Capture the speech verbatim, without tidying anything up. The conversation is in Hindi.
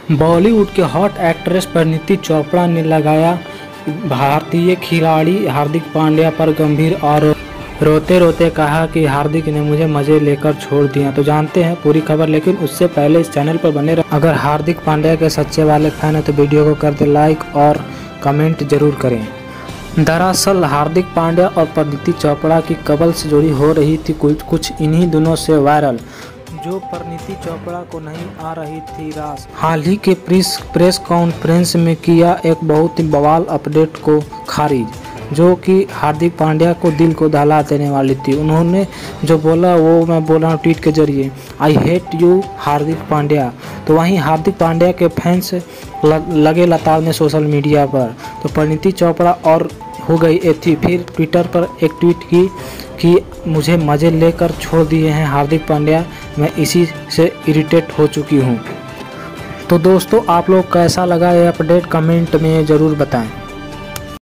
बॉलीवुड के हॉट एक्ट्रेस परिणीति चोपड़ा ने लगाया भारतीय खिलाड़ी हार्दिक पांड्या पर गंभीर आरोप। रोते रोते कहा कि हार्दिक ने मुझे मजे लेकर छोड़ दिया। तो जानते हैं पूरी खबर, लेकिन उससे पहले इस चैनल पर बने रहे। अगर हार्दिक पांड्या के सच्चे वाले फैन हैं तो वीडियो को कर दे लाइक और कमेंट जरूर करें। दरअसल हार्दिक पांड्या और परिणीति चोपड़ा की कपल से जुड़ी हो रही थी कुछ कुछ इन्हीं दिनों से वायरल, जो परिणीति चोपड़ा को नहीं आ रही थी रास। हाल ही के प्रेस प्रेस कॉन्फ्रेंस में किया एक बहुत ही बवाल अपडेट को खारिज, जो कि हार्दिक पांड्या को दिल को दहला देने वाली थी। उन्होंने जो बोला वो मैं बोल रहा हूँ ट्वीट के जरिए, I hate you Hardik Pandya. तो वहीं हार्दिक पांड्या के फैंस लगे लताड़ने सोशल मीडिया पर। तो परिणीति चोपड़ा और हो गई थी, फिर ट्विटर पर एक ट्वीट की कि मुझे मज़े लेकर छोड़ दिए हैं हार्दिक पांड्या, मैं इसी से इरिटेट हो चुकी हूँ। तो दोस्तों आप लोग कैसा लगा ये अपडेट कमेंट में ज़रूर बताएं।